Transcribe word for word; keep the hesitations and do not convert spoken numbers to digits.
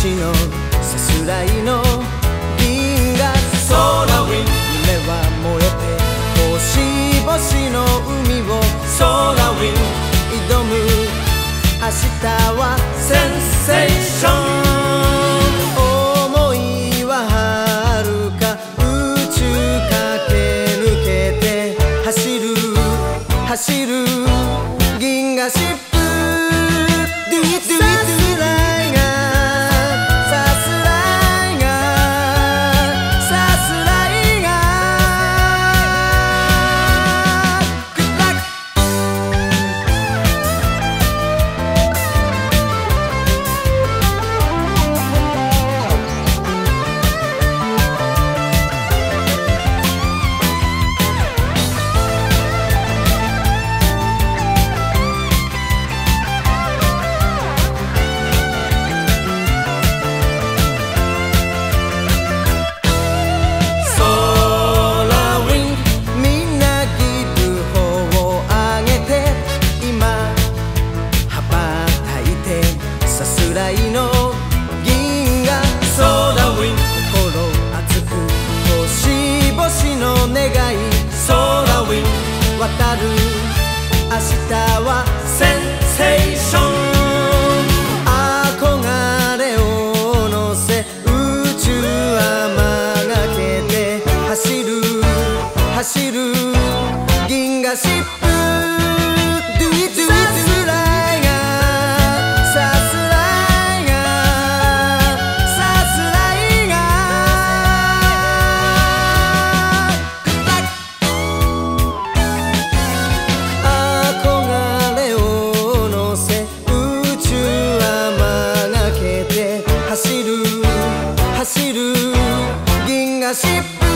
星のさすらいの銀河空ウィン、夢は燃えて星々の海を空ウィン、挑む明日はセンセーション、想いは遥か宇宙駆け抜けて走る走る銀河シップ、の銀河空ウィン、心熱く星々の願い空ウィン、渡る明日はセンセーション、憧れを乗せ宇宙は曲がけて走る走る銀河シップ、走る銀河シップ